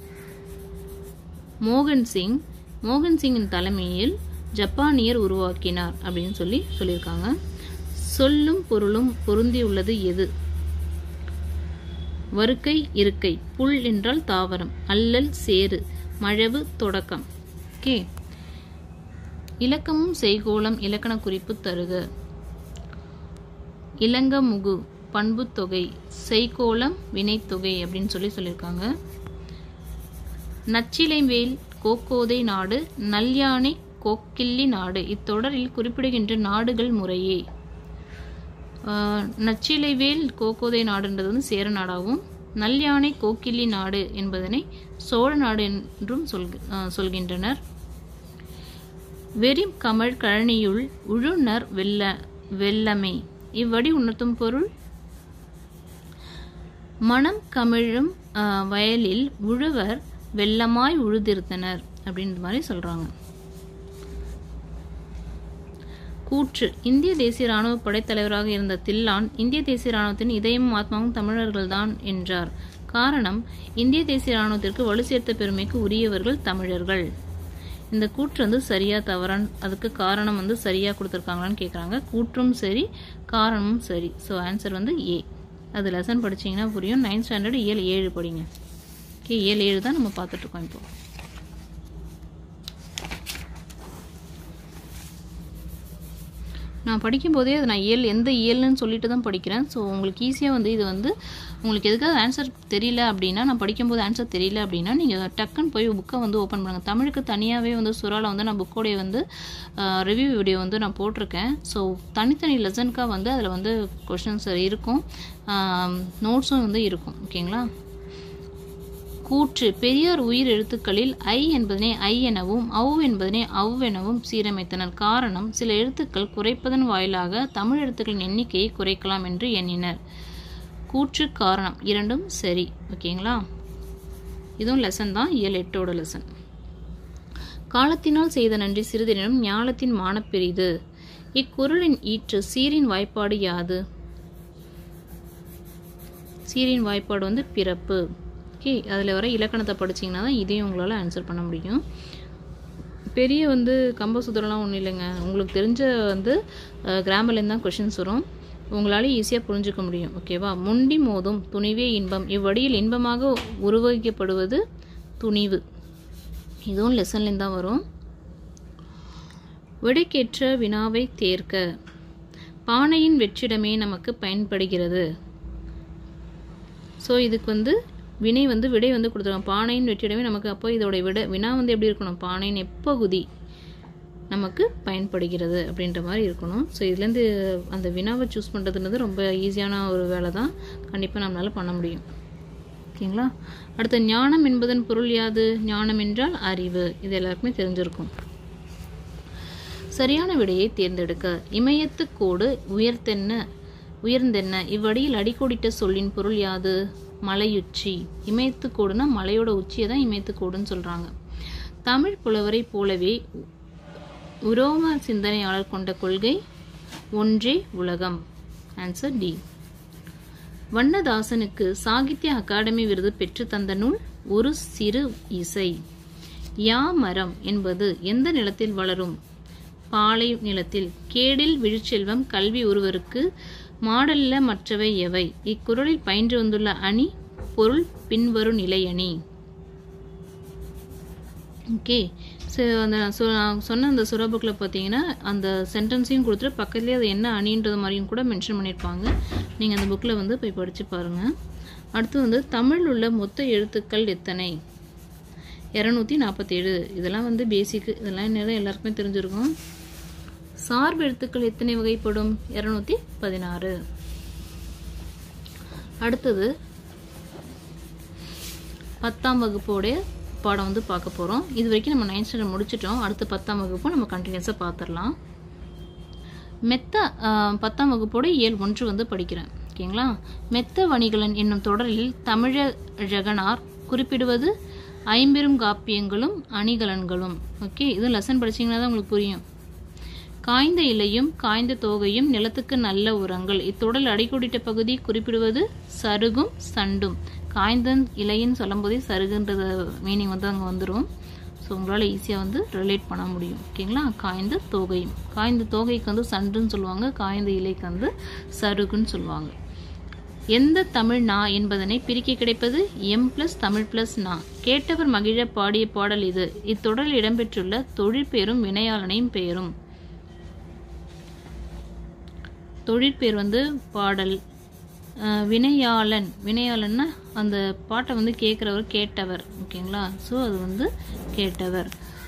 மோகன் சிங்கின் தலைமையில் ஜப்பானியர் உருவாக்கினார் அப்படின்னு சொல்லியிருக்காங்க. சொல்லும் பொருளும் பொருந்தியுள்ளது எது? வருக்கை இருக்கை. புல் என்றால் தாவரம். அல்லல் சேரு. மழவு தொடக்கம். ஓகே. இலக்கமும் செய்கோளம் இலக்கண குறிப்பு தருக. இலங்கமுகு பண்பு தொகை, செய்கோளம் வினைத்தொகை அப்படின்னு சொல்லியிருக்காங்க. நச்சிலைவேல் கோக்கோதை நாடு, நல்யானை கோக்கிள்ளி நாடு. இத்தொடரில் குறிப்பிடுகின்ற நாடுகள் முறையே. நச்சிலைவேல் கோக்கோதை நாடுன்றது வந்து சேர நாடாகவும், நல்யானை கோக்கிள்ளி நாடு என்பதனை சோழ நாடு என்றும் சொல்கின்றனர். வெறிம் கமழ் கழனியுள் உழுநர் வெள்ளமே. இவ்வடி உணர்த்தும் பொருள் மனம் கமிழும் வயலில் உழுவர் வெள்ளமாய் உழுதிருத்தனர் அப்படின்ற மாதிரி சொல்றாங்க. கூற்று. இந்திய தேசிய இராணுவ படைத்தலைவராக இருந்த தில்லான் இந்திய தேசிய இராணுவத்தின் இதயமும் ஆத்மாவும் தமிழர்கள்தான் என்றார். காரணம், இந்திய தேசிய இராணுவத்திற்கு வலு சேர்த்த பெருமைக்கு உரியவர்கள் தமிழர்கள். இந்த கூற்று வந்து சரியா தவறான், அதுக்கு காரணம் வந்து சரியா கொடுத்துருக்காங்களான்னு கேட்குறாங்க. கூற்றும் சரி, காரணமும் சரி. ஸோ ஆன்சர் வந்து ஏ. அது லெசன் படிச்சிங்கன்னா புரியும். 9th ஸ்டாண்டர்ட் இயல் 7 படிங்க. ஓகே, இயல் 7 தான் நம்ம பார்த்துட்ருக்கோம் இப்போ. நான் படிக்கும்போதே அது நான் எந்த இயல்னு சொல்லிட்டு தான் படிக்கிறேன். ஸோ உங்களுக்கு ஈஸியாக வந்து இது வந்து உங்களுக்கு எதுக்காவது ஆன்சர் தெரியல அப்படின்னா, நான் படிக்கும்போது ஆன்சர் தெரியல அப்படின்னா நீங்கள் டக்குன்னு போய் புக்கை வந்து ஓப்பன் பண்ணுங்கள். தமிழுக்கு தனியாகவே வந்து சுறாவில் வந்து நான் புக்கோடைய வந்து ரிவ்யூ வீடியோ வந்து நான் போட்டிருக்கேன். ஸோ தனித்தனி லெசனுக்காக வந்து அதில் வந்து கொஷின்ஸ் இருக்கும், நோட்ஸும் வந்து இருக்கும். ஓகேங்களா. கூற்று. பெரியார் உயிர் எழுத்துக்களில் ஐ என்பதனை ஐ எனவும் அவ் என்பதனை அவ் எனவும் சீரமைத்தனர். காரணம், சில எழுத்துக்கள் குறைப்பதன் வாயிலாக தமிழ் எழுத்துக்களின் எண்ணிக்கையை குறைக்கலாம் என்று எண்ணினர். கூற்று, காரணம் இரண்டும் சரி. ஓகேங்களா. இதுவும் லெசன் தான், இயல் 8 லெசன். காலத்தினால் செய்த நன்றி சிறிதெனினும் ஞாலத்தின் மானப்பெரிது. இக்குறளின் ஈற்று சீரின் வாய்ப்பாடு யாது? சீரின் வாய்ப்பாடு வந்து பிறப்பு. ஓகே, அதில் வர இலக்கணத்தை படிச்சிங்கன்னா தான் இதையும் உங்களால் ஆன்சர் பண்ண முடியும். பெரிய வந்து கம்பசூத்திரம்லாம் ஒன்றும் இல்லைங்க. உங்களுக்கு தெரிஞ்ச வந்து கிராமர்லேருந்து தான் கொஷின்ஸ் வரும். உங்களால் ஈஸியாக புரிஞ்சுக்க முடியும். ஓகேவா. முண்டி மோதும் துணிவே இன்பம். இவ்வடியில் இன்பமாக உருவகிக்கப்படுவது துணிவு. இதுவும் லெசன்லேருந்து தான் வரும். விடைக்கேற்ற வினாவை தேர்க்க. பானையின் வெற்றிடமே நமக்கு பயன்படுகிறது. ஸோ இதுக்கு வந்து வினை வந்து விடை வந்து கொடுத்துருக்காங்க. பானையின் வெற்றிடமே நமக்கு. அப்போ இதோட வினா வந்து எப்படி இருக்கணும்? பானையின் எப்பகுதி நமக்கு பயன்படுகிறது அப்படின்ற மாதிரி இருக்கணும். ஸோ இதுலேருந்து அந்த வினாவை சூஸ் பண்ணுறதுன்றது ரொம்ப ஈஸியான ஒரு வேலை தான். கண்டிப்பாக நம்மளால் பண்ண முடியும். ஓகேங்களா? அடுத்து ஞானம் என்பதன் பொருள் யாது? ஞானம் என்றால் அறிவு. இது எல்லாருக்குமே தெரிஞ்சிருக்கும். சரியான விடையை தேர்ந்தெடுக்க. இமயத்து கோடு உயர்ந்தென்ன இவ்வடியில் அடிக்கோடிட்ட சொல்லின் பொருள் யாது? மலையுச்சி. இமயத்து கோடுனா மலையோட உச்சியை தான் இமயத்து கோடுன்னு சொல்றாங்க. தமிழ் புலவரை போலவே உரோம சிந்தனையாளர் கொண்ட கொள்கை ஒன்றே உலகம். Answer D. வண்ணதாசனுக்கு சாகித்ய அகாடமி விருது பெற்று தந்த நூல் ஒரு சிறு இசை. யாமரம் என்பது எந்த நிலத்தில் வளரும்? பாலை நிலத்தில். கேடில் விழுச்செல்வம் கல்வி ஒருவருக்கு மாடல்ல மற்றவை எவை? இக்குறளில் பயின்று வந்துள்ள அணி பொருள் பின்வரும் நிலை அணி. ஓகே. ஸோ நான் சொன்ன அந்த சுறா பார்த்தீங்கன்னா அந்த சென்டென்ஸையும் கொடுத்துட்டு பக்கத்துலேயே அது என்ன அணின்றது மாதிரியும் கூட மென்ஷன் பண்ணியிருப்பாங்க. நீங்கள் அந்த புக்கில் வந்து போய் படித்து பாருங்கள். அடுத்து வந்து தமிழ் உள்ள மொத்த எழுத்துக்கள் எத்தனை? 247. இதெல்லாம் வந்து பேசிக்கு. இதெல்லாம் என்ன எல்லாருக்குமே தெரிஞ்சிருக்கும். சார்பு எழுத்துக்கள் எத்தனை வகைப்படும்? 216. அடுத்தது 10ஆம் வகுப்போடைய பாடம் வந்து பார்க்க போகிறோம். இது வரைக்கும் நம்ம 9th ஸ்டாண்டர்ட் முடிச்சிட்டோம். அடுத்து 10ஆம் வகுப்பு நம்ம கண்டினியூஸாக பார்த்துடலாம். 10ஆம் வகுப்போட இயல் 1 வந்து படிக்கிறேன். ஓகேங்களா? மெத்த வணிகலன் என்னும் தொடரில் தமிழழகனார் குறிப்பிடுவது ஐம்பெரும் காப்பியங்களும் அணிகலன்களும். ஓகே, இது லெசன் படிச்சிங்கன்னா தான் உங்களுக்கு புரியும். காய்ந்த இலையும் காய்ந்த தோகையும் நிலத்துக்கு நல்ல உரங்கள். இத்தொடரில் அடிக்கோடிட்ட பகுதி குறிப்பிடுவது சருகும் சண்டும். காய்ந்த இலைன்னு சொல்லும் போதே சருகுன்றது மீனிங் வந்து அங்கே வந்துடும். ஸோ உங்களால் ஈஸியாக வந்து ரிலேட் பண்ண முடியும். ஓகேங்களா? காய்ந்த தோகையும். காய்ந்த தோகைக்கு வந்து சண்டுன்னு சொல்லுவாங்க, காய்ந்த இலைக்கு வந்து சருகுன்னு சொல்லுவாங்க. எந்த தமிழ் நா என்பதனை பிரிக்க கிடைப்பது எம் பிளஸ் தமிழ் பிளஸ் நா. கேட்டவர் மகிழ பாடிய பாடல் இது. இத்தொடரில் இடம்பெற்றுள்ள தொழிற்பெயரும் வினையாளனையும் பெயரும். தொழிற்பேர் வந்து பாடல். வினையாளன்னா அந்த பாட்டை வந்து கேட்குறவர் கேட்டவர். ஓகேங்களா? ஸோ அது வந்து கேட்டவர்.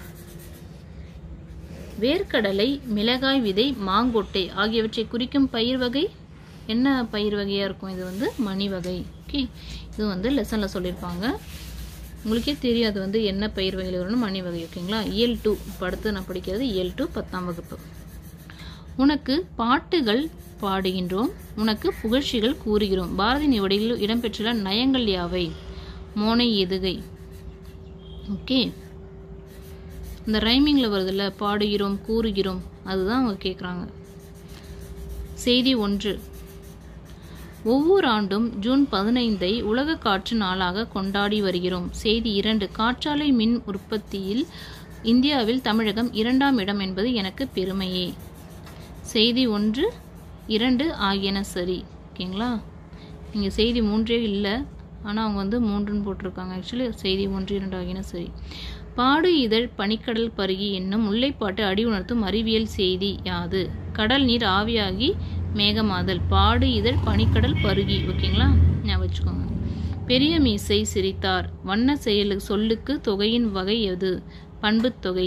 வேர்க்கடலை, மிளகாய் விதை, மாங்கொட்டை ஆகியவற்றை குறிக்கும் பயிர் வகை என்ன பயிர் வகையாக இருக்கும்? இது வந்து மணி வகை. ஓகே, இது வந்து லெசனில் சொல்லியிருப்பாங்க. உங்களுக்கே தெரியும் அது வந்து என்ன பயிர் வகையில் வரணும், மணி வகை. ஓகேங்களா? இயல் 2 இப்போ அடுத்து நான் படிக்கிறது இயல் 2 10ஆம் வகுப்பு. உனக்கு பாட்டுகள் பாடுகின்றோம், உனக்கு புகழ்ச்சிகள் கூறுகிறோம். பாரதியின் இவ்வடியில் இடம்பெற்றுள்ள நயங்கள் யாவை? மோனை எதுகை. ஓகே, இந்த ரைமிங்கில் வருதுல்ல, பாடுகிறோம் கூறுகிறோம், அதுதான் அவங்க கேட்குறாங்க. செய்தி 1. ஒவ்வொரு ஆண்டும் ஜூன் 15ஐ உலக காற்று நாளாக கொண்டாடி வருகிறோம். செய்தி 2. காற்றாலை மின் உற்பத்தியில் இந்தியாவில் தமிழகம் 2ஆம் இடம் என்பது எனக்கு பெருமையே. செய்தி 1, 2 ஆகியன சரி. ஓகேங்களா? இங்கே செய்தி 3 இல்லை, ஆனால் அவங்க வந்து 3ன்னு போட்டிருக்காங்க. ஆக்சுவலி செய்தி 1, 2 ஆகியன சரி. பாடு இதழ் பனிக்கடல் பருகி என்னும் முல்லைப்பாட்டு அடி உணர்த்தும் அறிவியல் செய்தி யாது? கடல் நீர் ஆவியாகி மேகமாதல். பாடு இதழ் பனிக்கடல் பருகி. ஓகேங்களா? ஞாபகம் வச்சுக்கோங்க. பெரிய மீசை சிரித்தார். வண்ண சொல்லுக்கு தொகையின் வகை எது? பண்பு தொகை.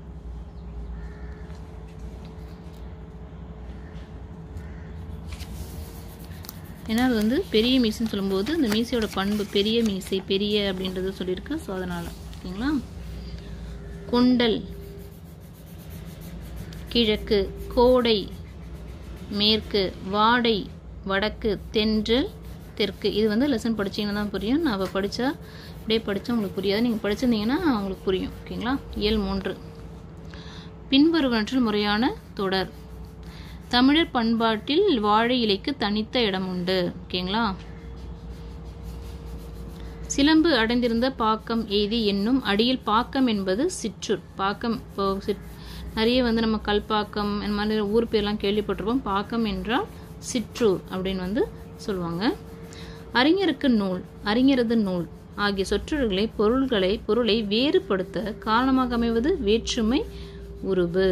ஏன்னா அது வந்து பெரிய மீசைன்னு சொல்லும்போது இந்த மீசையோட பண்பு பெரிய மீசை, பெரிய அப்படின்றது சொல்லியிருக்கு. ஸோ அதனால் ஓகேங்களா? கொண்டல் கிழக்கு, கோடை மேற்கு, வாடை வடக்கு, தென்றல் தெற்கு. இது வந்து லெசன் படிச்சிங்கன்னா தான் புரியும். நான் படித்தா அப்படியே படித்தா உங்களுக்கு புரியாது. நீங்கள் படிச்சிருந்தீங்கன்னா உங்களுக்கு புரியும். ஓகேங்களா? இயல் 3. பின்வருவனற்றில் முறையான தொடர். தமிழர் பண்பாட்டில் வாழை இலைக்கு தனித்த இடம் உண்டு. ஓகேங்களா? சிலம்பு அடைந்திருந்த பாக்கம் எய்தி என்னும் அடியில் பாக்கம் என்பது சிற்றூர். பாக்கம் இப்போ நிறைய வந்து நம்ம கல்பாக்கம் இந்த மாதிரி ஊர் பேர்லாம் கேள்விப்பட்டிருப்போம். பாக்கம் என்றால் சிற்றூர் அப்படின்னு வந்து சொல்லுவாங்க. அறிஞருக்கு நூல், அறிஞரது நூல் ஆகிய சொற்றொடர்களை பொருளை வேறுபடுத்த காரணமாக அமைவது வேற்றுமை உருபு.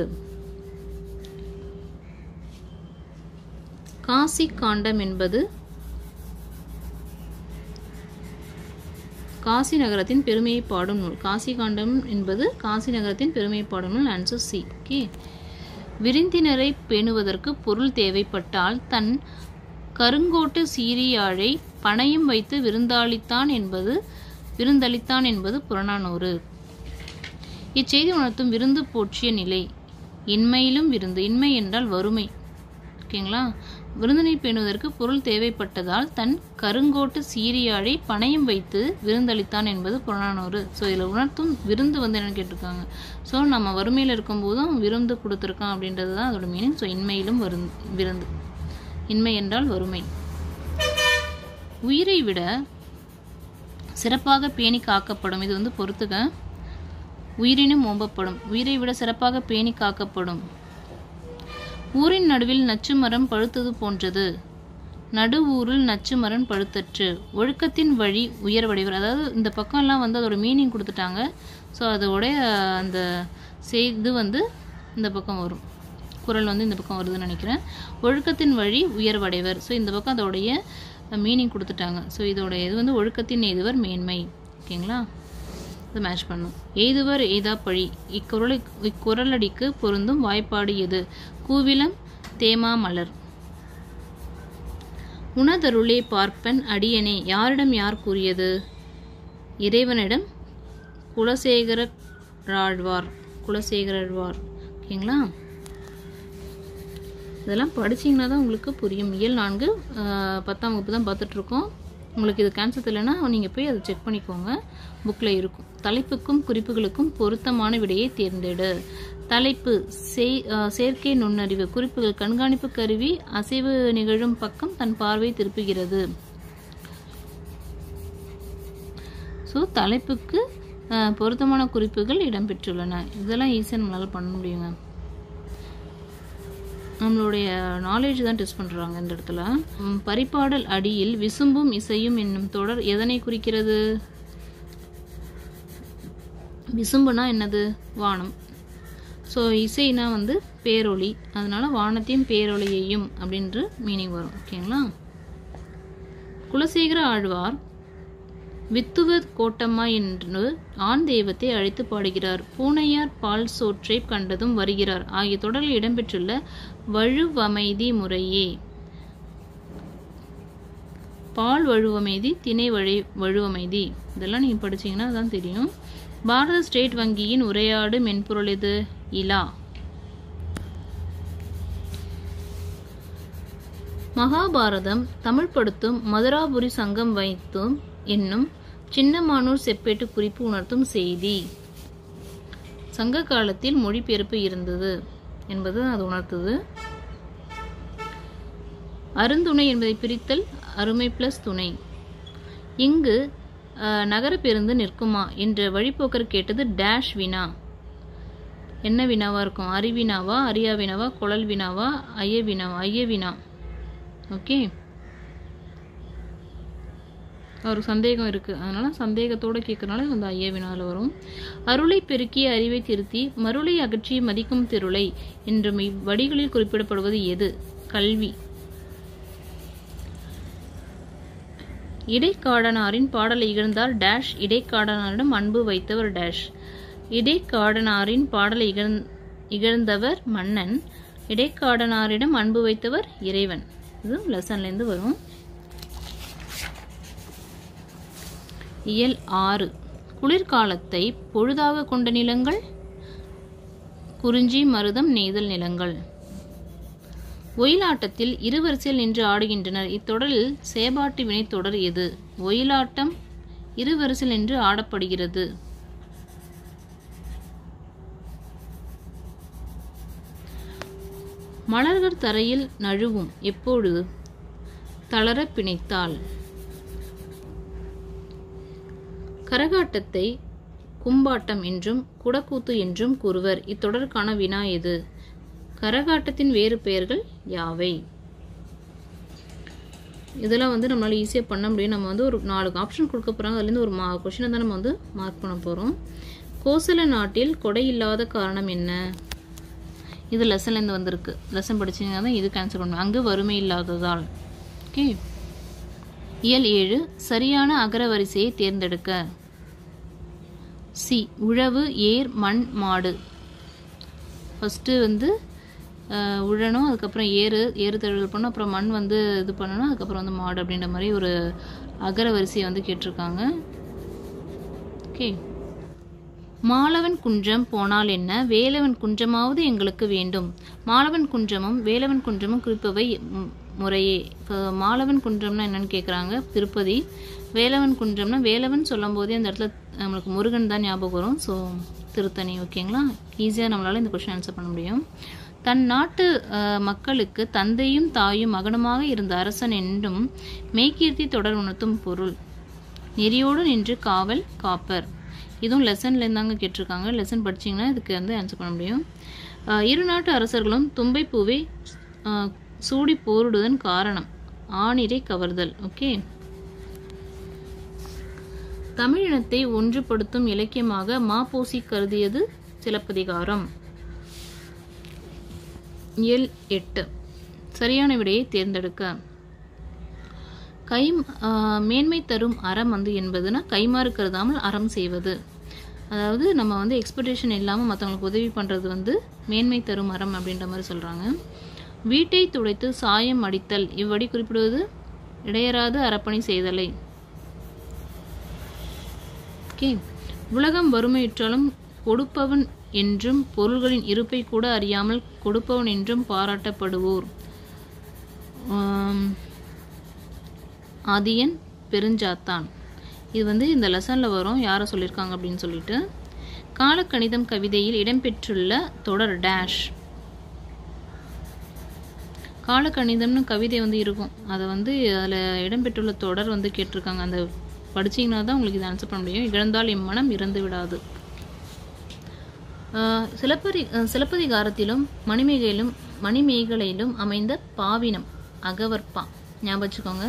காசி காண்டம் என்பது காசி நகரத்தின் பெருமையை பாடும் நூல். காசி காண்டம் என்பது காசி நகரத்தின் பெருமையை பாடும் நூல். Answer C. ஓகே. விருந்தினரை பேணுவதற்கு பொருள் தேவைப்பட்டால் தன் கருங்கோட்டு சீரியாழை பணையும் வைத்து விருந்தளித்தான் என்பது புறநானூறு. இச்செய்தி உணர்த்தும் விருந்து போற்றிய நிலை. இன்மையிலும் விருந்து. இன்மை என்றால் வறுமை. ஓகேங்களா. விருந்தினை பேணுவதற்கு பொருள் தேவைப்பட்டதால் தன் கருங்கோட்டு சீரியாழை பணையும் வைத்து விருந்தளித்தான் என்பது புறநானூறு. ஸோ இதில் உணர்த்தும் விருந்து என்னன்னு கேட்டிருக்காங்க. ஸோ நம்ம வறுமையில் இருக்கும்போதும் விருந்து கொடுத்துருக்கான் அப்படின்றது தான் அதோட மீனிங். ஸோ இன்மையிலும் விருந்து. இன்மை என்றால் வறுமை. உயிரை விட சிறப்பாக பேணி காக்கப்படும். இது பொறுத்துக. உயிரினும் ஓம்பப்படும். உயிரை விட சிறப்பாக பேணி காக்கப்படும். ஊரின் நடுவில் நச்சு மரம் பழுத்தது போன்றது. நடு ஊரில் நச்சு மரம் பழுத்தற்று. ஒழுக்கத்தின் வழி உயர்வடைவர். அதாவது இந்த பக்கம்லாம் அதோட மீனிங் கொடுத்துட்டாங்க. ஸோ அதோடைய அந்த இது இந்த பக்கம் வரும். குறள் இந்த பக்கம் வருதுன்னு நினைக்கிறேன். ஒழுக்கத்தின் வழி உயர்வடைவர். ஸோ இந்த பக்கம் அதோடைய மீனிங் கொடுத்துட்டாங்க. ஸோ இதோட இது ஒழுக்கத்தின் எய்துவர் மேன்மை. ஓகேங்களா. இது மேட்ச் பண்ணும். எய்துவர் எய்தா பழி. இக்குறளடிக்கு பொருந்தும் வாய்ப்பாடு எது? கூவிலம் தேமா மலர். உணதருளே பார்ப்பன் அடியனே. யாரிடம் யார் கூறியது? இறைவனிடம். குலசேகராழ்வார். ஓகேங்களா. இதெல்லாம் படிச்சிங்கன்னா தான் உங்களுக்கு புரியும். இயல் 4 10ஆம் வகுப்பு தான் பார்த்துட்ருக்கோம். உங்களுக்கு இது கேன்சல் இல்லைன்னா நீங்கள் போய் அதை செக் பண்ணிக்கோங்க. புக்கில் இருக்கும். தலைப்புக்கும் குறிப்புகளுக்கும் பொருத்தமான விடையை தேர்ந்தெடு. தலைப்பு செயற்கை நுண்ணறிவு. குறிப்புகள் கண்காணிப்பு கருவி அசைவு நிகழும் பக்கம் தன் பார்வை திருப்புகிறது. ஸோ தலைப்புக்கு பொருத்தமான குறிப்புகள் இடம்பெற்றுள்ளன. இதெல்லாம் ஈஸியாக நம்மளால் பண்ண முடியுங்க. நம்மளுடைய நாலேஜ் தான் டெஸ்ட் பண்ணுறாங்க இந்த இடத்துல. பரிபாடல் அடியில் விசும்பும் இசையும் என்னும் தொடர் எதனை குறிக்கிறது? விசும்புனா என்னது? வானம். ஸோ இசைனா பேரொளி. அதனால வானத்தையும் பேரொளியையும் அப்படின்ற மீனிங் வரும். ஓகேங்களா. குலசேகர ஆழ்வார் வித்துவ கோட்டம்மா என்று ஆண் தெய்வத்தை அழைத்து பாடுகிறார். பூனையார் பால் சோற்றை கண்டதும் வருகிறார் ஆகிய தொடரில் இடம்பெற்றுள்ள வழுவமைதி முறையே. பால் வழுவமைதி, திணை வழுவமைதி. இதெல்லாம் நீங்கள் படிச்சீங்கன்னா தான் தெரியும். பாரத ஸ்டேட் வங்கியின் உரையாடு மென்பொருள் எது? இலா. மகாபாரதம் தமிழ் படுத்தும் மதுராபுரி சங்கம் வைத்தும் என்னும் சின்னமானூர் செப்பேட்டு குறிப்பு உணர்த்தும் செய்தி. சங்க காலத்தில் மொழிபெயர்ப்பு இருந்தது என்பது அது உணர்த்துது. அருந்துணை என்பதை பிரித்தல் அருமை பிளஸ் துணை. இங்கு நகர பேருந்து நிற்குமா என்ற வழிபோக்கர் கேட்டது டேஷ் வினா. என்ன வினாவா இருக்கும்? அறிவினாவா, அரியா வினாவா, குழல் வினாவா, ஐய வினா. ஓகே. ஒரு சந்தேகம் இருக்கு. அதனால சந்தேகத்தோட கேட்கறனால ஐய வினால வரும். அருளை பெருக்கிய அறிவை திருத்தி மருளை அகற்றி மதிக்கும் திருளை என்றும் இவ்வடிகளில் குறிப்பிடப்படுவது எது? கல்வி. இடைக்காடனாரின் பாடலை இகழ்ந்தார் டேஷ். இடைக்காடனாரிடம் அன்பு வைத்தவர் டேஷ். இடைக்காடனாரின் பாடலை இகழ்ந்தவர் மன்னன். இடைக்காடனாரிடம் அன்பு வைத்தவர் இறைவன். இது லெசன்லேருந்து வரும். இயல் 6. குளிர்காலத்தை பொழுதாக கொண்ட நிலங்கள். குறிஞ்சி மருதம் நெய்தல் நிலங்கள். ஒயிலாட்டத்தில் இருவரிசையில் நின்று ஆடுகின்றனர். இத்தொடரில் சேபாட்டு வினை தொடர் எது? ஒயிலாட்டம் இருவரிசையில் நின்று ஆடப்படுகிறது. மலர்கள் தரையில் நழுவும் எப்பொழுது? தளர பிணைத்தால். கரகாட்டத்தை கும்பாட்டம் என்றும் குடக்கூத்து என்றும் கூறுவர். இத்தொடருக்கான வினா எது? கரகாட்டத்தின் வேறு பெயர்கள் யாவை? இதெல்லாம் நம்மளால ஈஸியாக பண்ண முடியும். நம்ம ஒரு 4 ஆப்ஷன் கொடுக்க போகிறாங்க. அதுலேருந்து ஒரு கொஷினை தான் நம்ம மார்க் பண்ண போகிறோம். கோசல நாட்டில் கொடை இல்லாத காரணம் என்ன? இது லெசன்லேருந்து வந்திருக்கு. லெசன் படிச்சிங்கன்னா தான் இது கேன்சல் பண்ணுவேன். அங்கு வறுமை இல்லாததால். ஓகே. இயல் 7. சரியான அகர வரிசையை தேர்ந்தெடுக்க. சி உழவு ஏர் மண் மாடு. ஃபஸ்ட்டு வந்து உழணும், அதுக்கப்புறம் ஏறு தழுவல் பண்ணணும், அப்புறம் மண் வந்து இது பண்ணணும், அதுக்கப்புறம் வந்து மாடு அப்படின்ற மாதிரி ஒரு அகர வரிசையை வந்து கேட்டிருக்காங்க. ஓகே. மாலவன் குன்றம் போனால் என்ன, வேலவன் குன்றமாவது எங்களுக்கு வேண்டும். மாலவன் குன்றமும் வேலவன் குன்றமும் குறிப்பவை முறையே. இப்போ மாலவன் குன்றம்னா என்னன்னு கேட்குறாங்க, திருப்பதி. வேலவன் குன்றம்னா வேலவன் சொல்லும் போதே அந்த இடத்துல நம்மளுக்கு முருகன் தான் ஞாபகம் வரும். ஸோ திருத்தணி. ஓகேங்களா, ஈஸியாக நம்மளால் இந்த கொஸ்டின் ஆன்சர் பண்ண முடியும். தன் நாட்டு மக்களுக்கு தந்தையும் தாயும் மகனுமாக இருந்த அரசன் என்றும் மெய்கீர்த்தி தொடர் உணர்த்தும் பொருள். நெறியோடு நின்று காவல் காப்பர். இதுவும் லெசன்ல இருந்தாங்க கேட்டிருக்காங்க. லெசன் படிச்சிங்கன்னா இதுக்கு வந்து ஆன்சர் பண்ண முடியும். இரு நாட்டு அரசர்களும் தும்பை பூவை சூடி போரிடுவதன் காரணம் ஆணிரை கவர்தல். ஓகே. தமிழினத்தை ஒன்றுபடுத்தும் இலக்கியமாக மாப்போசி கருதியது சிலப்பதிகாரம். இயல் 8. சரியான விடையை தேர்ந்தெடுக்க. மேன்மை தரும் அறம் வந்து என்பதுன்னா கைமாறு கருதாமல் அறம் செய்வது. அதாவது நம்ம வந்து எக்ஸ்பெக்டேஷன் இல்லாமல் மற்றவங்களுக்கு உதவி பண்ணுறது வந்து மேன்மை தரும் அறம் அப்படின்ற மாதிரி சொல்கிறாங்க. வீட்டை துடைத்து சாயம் அடித்தல். இவ்வடி குறிப்பிடுவது இடையராது அறப்பணி செய்தலை. ஓகே. உலகம் வறுமையுற்றாலும் கொடுப்பவன் என்றும் பொருள்களின் இருப்பை கூட அறியாமல் கொடுப்பவன் என்றும் பாராட்டப்படுவோர். ஆதியன் பெருஞ்சாத்தான். இது வந்து இந்த லெசனில் வரும். யாரை சொல்லியிருக்காங்க அப்படின்னு சொல்லிட்டு. காலக்கணிதம் கவிதையில் இடம்பெற்றுள்ள தொடர் டேஷ். காலக்கணிதம்னு கவிதை வந்து இருக்கும், அதை வந்து அதில் இடம்பெற்றுள்ள தொடர் வந்து கேட்டிருக்காங்க. அந்த படிச்சிங்கன்னா தான் உங்களுக்கு இதை ஆன்சர் பண்ண முடியும். இழந்தால் இம்மனம் இறந்து விடாது. சிலப்பதிகாரத்திலும் மணிமேகலையிலும் அமைந்த பாவினம் அகவற்பா. ஞாபகம் வச்சுக்கோங்க.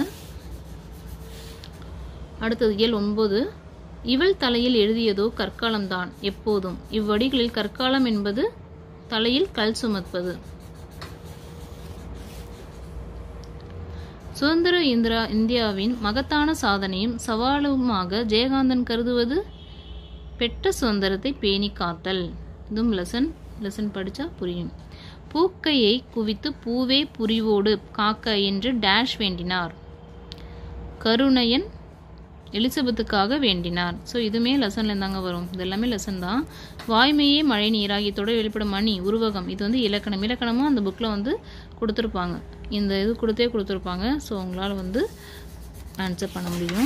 அடுத்தது இயல் 9. இவள் தலையில் எழுதியதோ கற்காலம்தான் எப்போதும். இவ்வடிகளில் கற்காலம் என்பது தலையில் கல் சுமப்பது. சுதந்திர இந்தியாவின் மகத்தான சாதனையும் சவாலுமாக ஜெயகாந்தன் கருதுவது பெற்ற சுதந்திரத்தை பேணி காத்தல். இதுவும் லெசன் படித்தா புரியும். பூக்கையை குவித்து பூவே புரிவோடு காக்க என்று டேஷ் வேண்டினார். கருணையன் எலிசபெத்துக்காக வேண்டினார். ஸோ இதுவுமே லெசன்ல இருந்தாங்க வரும். இது எல்லாமே லெசன் தான். வாய்மையே மழை நீராகி தொடர் வெளிப்படும் மணி உருவகம். இது வந்து இலக்கணமும் அந்த புக்கில் வந்து கொடுத்துருப்பாங்க. இந்த இது கொடுத்துருப்பாங்க. ஸோ உங்களால் வந்து ஆன்சர் பண்ண முடியும்.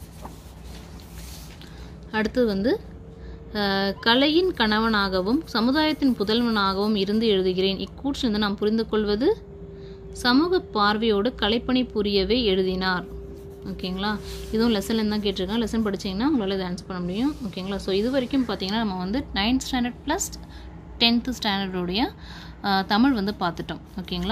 அடுத்தது வந்து கலையின் கணவனாகவும் சமுதாயத்தின் புதல்வனாகவும் இருந்து எழுதுகிறேன். இக்கூற்றிலிருந்து நாம் புரிந்து கொள்வது சமூக பார்வையோடு கலைப்பணி புரியவே எழுதினார். ஓகேங்களா, இதுவும் லெசன்ல தான் கேட்டிருக்கேன். லெசன் படிச்சிங்கன்னா உங்களால் இதை ஆன்சர் பண்ண முடியும். ஓகேங்களா, ஸோ இது வரைக்கும் பார்த்தீங்கன்னா நம்ம வந்து 9th standard plus 10th ஸ்டாண்டர்டுடைய Tamil வந்து பார்த்துட்டோம். ஓகேங்களா,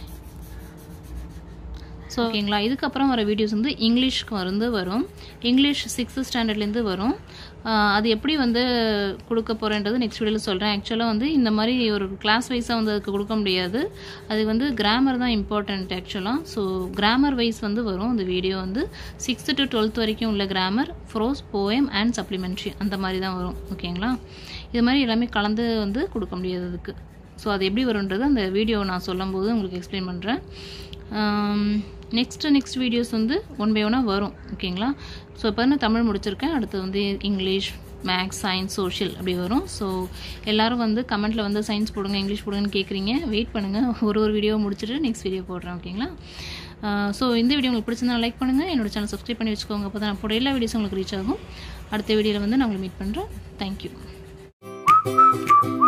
ஸோ ஓகேங்களா, இதுக்கப்புறம் வர வீடியோஸ் வந்து இங்கிலீஷ்க்கு வரும். இங்கிலீஷ் 6th ஸ்டாண்டர்ட்லேருந்து வரும். அது எப்படி வந்து கொடுக்க போகிறேன்றது நெக்ஸ்ட் வீடியோவில் சொல்கிறேன். ஆக்சுவலாக வந்து இந்த மாதிரி ஒரு கிளாஸ் வைஸாக வந்து அதுக்கு கொடுக்க முடியாது. அது வந்து கிராமர் தான் இம்பார்ட்டண்ட் ஆக்சுவலாக. ஸோ கிராமர் வைஸ் வந்து வரும் அந்த வீடியோ வந்து 6th to 12th வரைக்கும் உள்ள grammar, prose, poem and supplementary அந்த மாதிரி தான் வரும். ஓகேங்களா, இது மாதிரி எல்லாமே கலந்து வந்து கொடுக்க முடியாது அதுக்கு. ஸோ அது எப்படி வரும்ன்றது அந்த வீடியோ நான் சொல்லும்போது உங்களுக்கு எக்ஸ்பிளைன் பண்ணுறேன். நெக்ஸ்ட் வீடியோஸ் வந்து 1 by 1 வரும். ஓகேங்களா, ஸோ இப்போ நான் தமிழ் முடிச்சிருக்கேன். அடுத்து வந்து இங்கிலீஷ், மேக்ஸ், சயின்ஸ், சோஷியல் அப்படி வரும். ஸோ எல்லோரும் வந்து கமெண்ட்டில் வந்து சயின்ஸ் போடுங்க, இங்கிலீஷ் போடுங்கன்னு கேட்குறீங்க. வெயிட் பண்ணுங்கள், ஒரு வீடியோ முடிச்சுட்டு நெக்ஸ்ட் வீடியோ போடுறேன். ஓகேங்களா, ஸோ இந்த வீடியோ உங்களுக்கு பிடிச்சிருந்தா லைக் பண்ணுங்கள். என்னோட சேனல் சப்ஸ்கிரைப் பண்ணி வச்சுக்கோங்க. அப்போ தான் நான் போட எல்லா வீடியோஸும் உங்களுக்கு ரீச் ஆகும். அடுத்த வீடியோவில் வந்து நான் உங்களை மீட் பண்ணுறேன். தேங்க்யூ.